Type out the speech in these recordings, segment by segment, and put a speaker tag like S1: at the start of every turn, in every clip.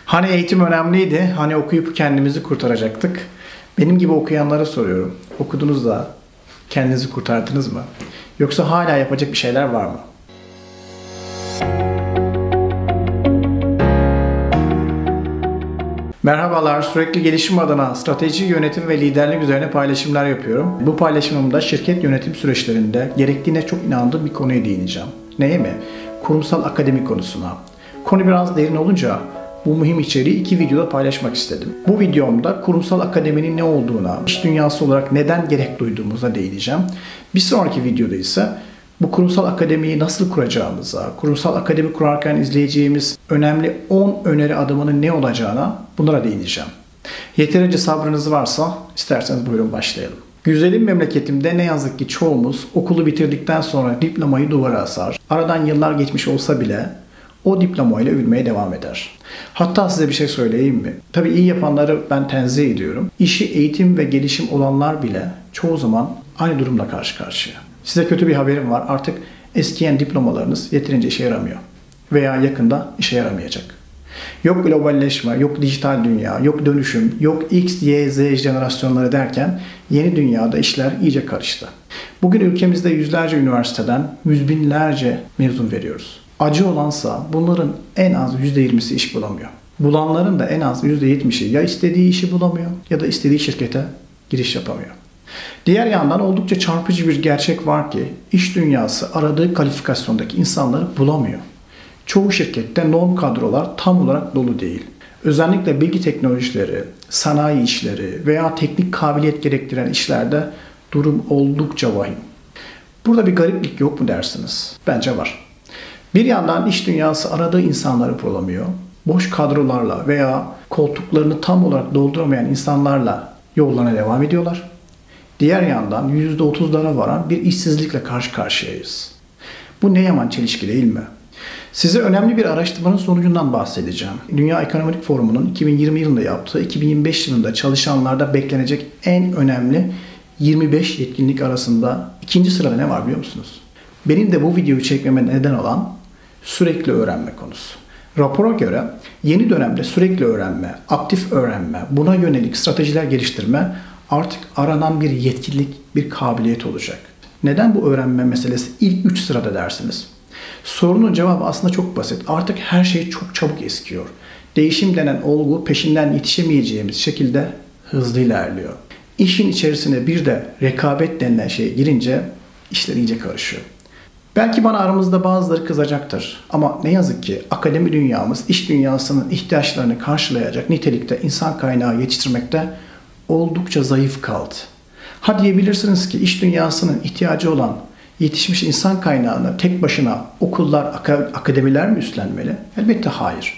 S1: Hani eğitim önemliydi, hani okuyup kendimizi kurtaracaktık. Benim gibi okuyanlara soruyorum. Okudunuz da kendinizi kurtardınız mı? Yoksa hala yapacak bir şeyler var mı? Merhabalar, sürekli gelişim adına strateji, yönetim ve liderlik üzerine paylaşımlar yapıyorum. Bu paylaşımımda şirket yönetim süreçlerinde gerektiğine çok inandığım bir konuya değineceğim. Neye mi? Kurumsal akademi konusuna. Konu biraz derin olunca bu mühim içeriği 2 videoda paylaşmak istedim. Bu videomda kurumsal akademinin ne olduğuna, iş dünyası olarak neden gerek duyduğumuza değineceğim. Bir sonraki videoda ise bu kurumsal akademiyi nasıl kuracağımıza, kurumsal akademi kurarken izleyeceğimiz önemli 10 öneri adımının ne olacağına bunlara değineceğim. Yeterince sabrınız varsa isterseniz buyurun başlayalım. Güzelim memleketimde ne yazık ki çoğumuz okulu bitirdikten sonra diplomayı duvara asar. Aradan yıllar geçmiş olsa bile o diplomayla övülmeye devam eder. Hatta size bir şey söyleyeyim mi? Tabii iyi yapanları ben tenzih ediyorum. İşi eğitim ve gelişim olanlar bile çoğu zaman aynı durumla karşı karşıya. Size kötü bir haberim var. Artık eskiyen diplomalarınız yeterince işe yaramıyor. Veya yakında işe yaramayacak. Yok globalleşme, yok dijital dünya, yok dönüşüm, yok X, Y, Z jenerasyonları derken yeni dünyada işler iyice karıştı. Bugün ülkemizde yüzlerce üniversiteden yüz binlerce mezun veriyoruz. Acı olansa bunların en az %20'si iş bulamıyor. Bulanların da en az %70'i ya istediği işi bulamıyor ya da istediği şirkete giriş yapamıyor. Diğer yandan oldukça çarpıcı bir gerçek var ki iş dünyası aradığı kalifikasyondaki insanları bulamıyor. Çoğu şirkette non kadrolar tam olarak dolu değil. Özellikle bilgi teknolojileri, sanayi işleri veya teknik kabiliyet gerektiren işlerde durum oldukça vahim. Burada bir gariplik yok mu dersiniz? Bence var. Bir yandan iş dünyası aradığı insanları bulamıyor. Boş kadrolarla veya koltuklarını tam olarak dolduramayan insanlarla yollarına devam ediyorlar. Diğer yandan %30'lara varan bir işsizlikle karşı karşıyayız. Bu ne yaman çelişki değil mi? Size önemli bir araştırmanın sonucundan bahsedeceğim. Dünya Ekonomik Forumu'nun 2020 yılında yaptığı 2025 yılında çalışanlarda beklenecek en önemli 25 yetkinlik arasında ikinci sırada ne var biliyor musunuz? Benim de bu videoyu çekmeme neden olan sürekli öğrenme konusu. Rapora göre yeni dönemde sürekli öğrenme, aktif öğrenme, buna yönelik stratejiler geliştirme artık aranan bir yetkinlik, bir kabiliyet olacak. Neden bu öğrenme meselesi ilk 3 sırada dersiniz? Sorunun cevabı aslında çok basit. Artık her şey çok çabuk eskiyor. Değişim denen olgu peşinden yetişemeyeceğimiz şekilde hızlı ilerliyor. İşin içerisine bir de rekabet denilen şeye girince işler iyice karışıyor. Belki bana aramızda bazıları kızacaktır. Ama ne yazık ki akademi dünyamız iş dünyasının ihtiyaçlarını karşılayacak nitelikte insan kaynağı yetiştirmekte oldukça zayıf kaldı. Ha diyebilirsiniz ki iş dünyasının ihtiyacı olan yetişmiş insan kaynağını tek başına okullar, akademiler mi üstlenmeli? Elbette hayır.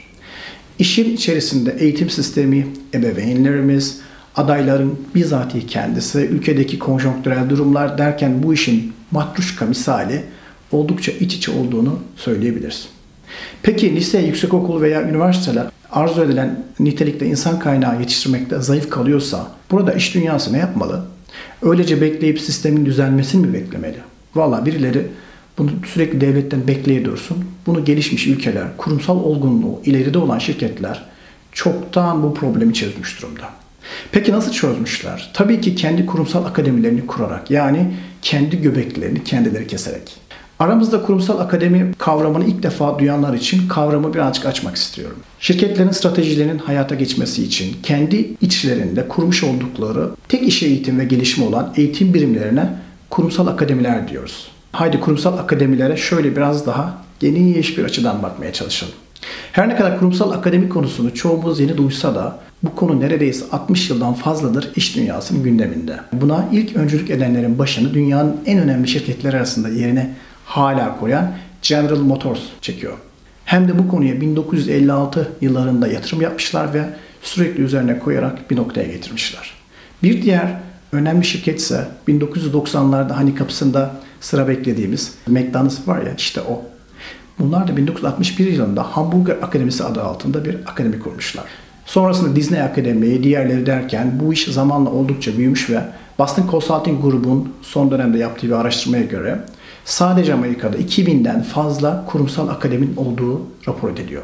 S1: İşin içerisinde eğitim sistemi, ebeveynlerimiz, adayların bizatihi kendisi, ülkedeki konjonktürel durumlar derken bu işin matruşka misali oldukça iç içe olduğunu söyleyebiliriz. Peki lise, yüksekokul veya üniversiteler arzu edilen nitelikte insan kaynağı yetiştirmekte zayıf kalıyorsa burada iş dünyası ne yapmalı? Öylece bekleyip sistemin düzelmesini mi beklemeli? Vallahi birileri bunu sürekli devletten bekleye dursun. Bunu gelişmiş ülkeler, kurumsal olgunluğu ileride olan şirketler çoktan bu problemi çözmüş durumda. Peki nasıl çözmüşler? Tabii ki kendi kurumsal akademilerini kurarak, yani kendi göbeklerini kendileri keserek. Aramızda kurumsal akademi kavramını ilk defa duyanlar için kavramı birazcık açmak istiyorum. Şirketlerin stratejilerinin hayata geçmesi için kendi içlerinde kurmuş oldukları tek iş eğitim ve gelişim olan eğitim birimlerine kurumsal akademiler diyoruz. Haydi kurumsal akademilere şöyle biraz daha geniş bir açıdan bakmaya çalışalım. Her ne kadar kurumsal akademi konusunu çoğumuz yeni duysa da bu konu neredeyse 60 yıldan fazladır iş dünyasının gündeminde. Buna ilk öncülük edenlerin başını dünyanın en önemli şirketleri arasında yerine hala koyan General Motors çekiyor. Hem de bu konuya 1956 yıllarında yatırım yapmışlar ve sürekli üzerine koyarak bir noktaya getirmişler. Bir diğer önemli şirket ise 1990'larda hani kapısında sıra beklediğimiz McDonald's var ya, işte o. Bunlar da 1961 yılında Hamburger Akademisi adı altında bir akademi kurmuşlar. Sonrasında Disney Akademi, diğerleri derken bu iş zamanla oldukça büyümüş ve Boston Consulting Group'un son dönemde yaptığı bir araştırmaya göre sadece Amerika'da 2000'den fazla kurumsal akademinin olduğu rapor ediliyor.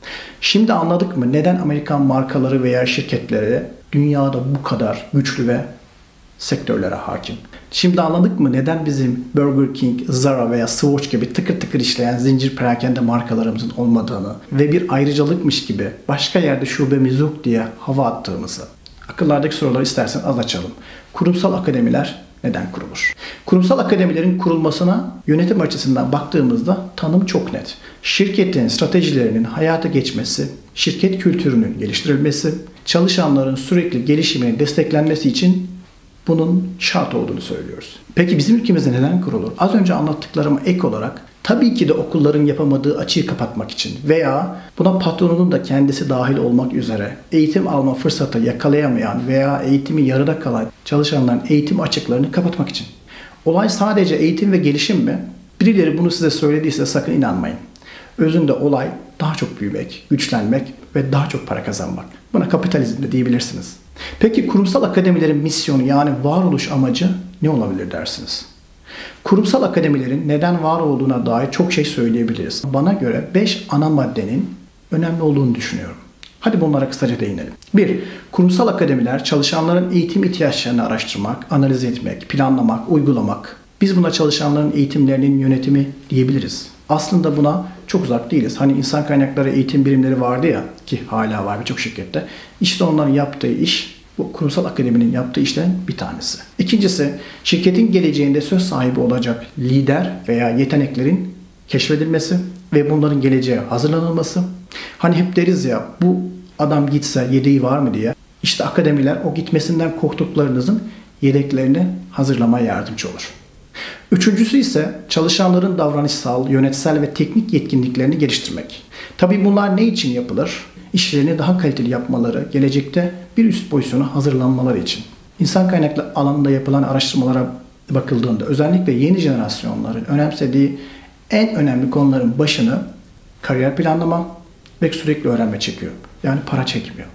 S1: Şimdi anladık mı neden Amerikan markaları veya şirketleri dünyada bu kadar güçlü ve sektörlere hakim? Şimdi anladık mı neden bizim Burger King, Zara veya Swatch gibi tıkır tıkır işleyen zincir perakende markalarımızın olmadığını ve bir ayrıcalıkmış gibi başka yerde şubemiz yok diye hava attığımızı? Akıllardaki soruları istersen az açalım. Kurumsal akademiler neden kurulur? Kurumsal akademilerin kurulmasına yönetim açısından baktığımızda tanım çok net. Şirketin stratejilerinin hayata geçmesi, şirket kültürünün geliştirilmesi, çalışanların sürekli gelişiminin desteklenmesi için bunun şart olduğunu söylüyoruz. Peki bizim ülkemizde neden kurulur? Az önce anlattıklarıma ek olarak tabii ki de okulların yapamadığı açığı kapatmak için veya buna patronunun da kendisi dahil olmak üzere eğitim alma fırsatı yakalayamayan veya eğitimi yarıda kalan çalışanların eğitim açıklarını kapatmak için. Olay sadece eğitim ve gelişim mi? Birileri bunu size söylediyse sakın inanmayın. Özünde olay daha çok büyümek, güçlenmek ve daha çok para kazanmak. Buna kapitalizm de diyebilirsiniz. Peki kurumsal akademilerin misyonu yani varoluş amacı ne olabilir dersiniz? Kurumsal akademilerin neden var olduğuna dair çok şey söyleyebiliriz. Bana göre 5 ana maddenin önemli olduğunu düşünüyorum. Hadi bunlara kısaca değinelim. 1. Kurumsal akademiler çalışanların eğitim ihtiyaçlarını araştırmak, analiz etmek, planlamak, uygulamak. Biz buna çalışanların eğitimlerinin yönetimi diyebiliriz. Aslında buna çok uzak değiliz. Hani insan kaynakları eğitim birimleri vardı ya ki hala var birçok şirkette. İşte onların yaptığı iş bu kurumsal akademinin yaptığı işlerin bir tanesi. İkincisi şirketin geleceğinde söz sahibi olacak lider veya yeteneklerin keşfedilmesi ve bunların geleceğe hazırlanılması. Hani hep deriz ya bu adam gitse yedeği var mı diye. İşte akademiler o gitmesinden korktuklarınızın yedeklerini hazırlamaya yardımcı olur. Üçüncüsü ise çalışanların davranışsal, yönetsel ve teknik yetkinliklerini geliştirmek. Tabii bunlar ne için yapılır? İşlerini daha kaliteli yapmaları, gelecekte bir üst pozisyona hazırlanmaları için. İnsan kaynaklı alanında yapılan araştırmalara bakıldığında özellikle yeni jenerasyonların önemsediği en önemli konuların başını kariyer planlama ve sürekli öğrenme çekiyor. Yani para çekmiyor.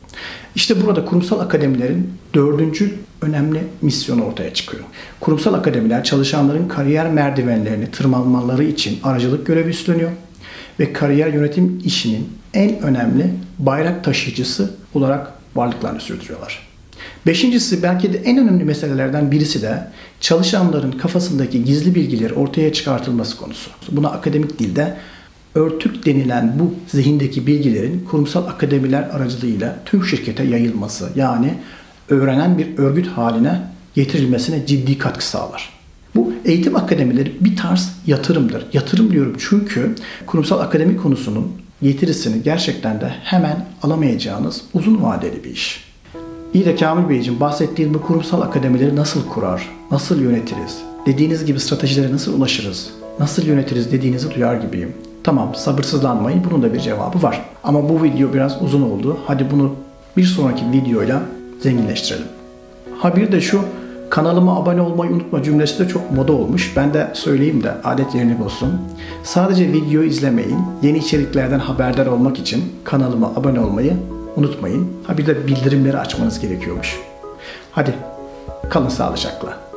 S1: İşte burada kurumsal akademilerin dördüncü önemli misyonu ortaya çıkıyor. Kurumsal akademiler çalışanların kariyer merdivenlerini tırmanmaları için aracılık görevi üstleniyor ve kariyer yönetim işinin en önemli bayrak taşıyıcısı olarak varlıklarını sürdürüyorlar. Beşincisi belki de en önemli meselelerden birisi de çalışanların kafasındaki gizli bilgileri ortaya çıkartılması konusu. Buna akademik dilde örtük denilen bu zihindeki bilgilerin kurumsal akademiler aracılığıyla tüm şirkete yayılması yani öğrenen bir örgüt haline getirilmesine ciddi katkı sağlar. Bu eğitim akademileri bir tarz yatırımdır. Yatırım diyorum çünkü kurumsal akademi konusunun getirisini gerçekten de hemen alamayacağınız uzun vadeli bir iş. İyi de Kamil Beyciğim bahsettiğim bu kurumsal akademileri nasıl kurar, nasıl yönetiriz, dediğiniz gibi stratejilere nasıl ulaşırız, nasıl yönetiriz dediğinizi duyar gibiyim. Tamam sabırsızlanmayın bunun da bir cevabı var. Ama bu video biraz uzun oldu. Hadi bunu bir sonraki videoyla zenginleştirelim. Ha bir de şu kanalıma abone olmayı unutma cümlesi de çok moda olmuş. Ben de söyleyeyim de adet yerini bulsun. Sadece videoyu izlemeyin. Yeni içeriklerden haberdar olmak için kanalıma abone olmayı unutmayın. Ha bir de bildirimleri açmanız gerekiyormuş. Hadi kalın sağlıcakla.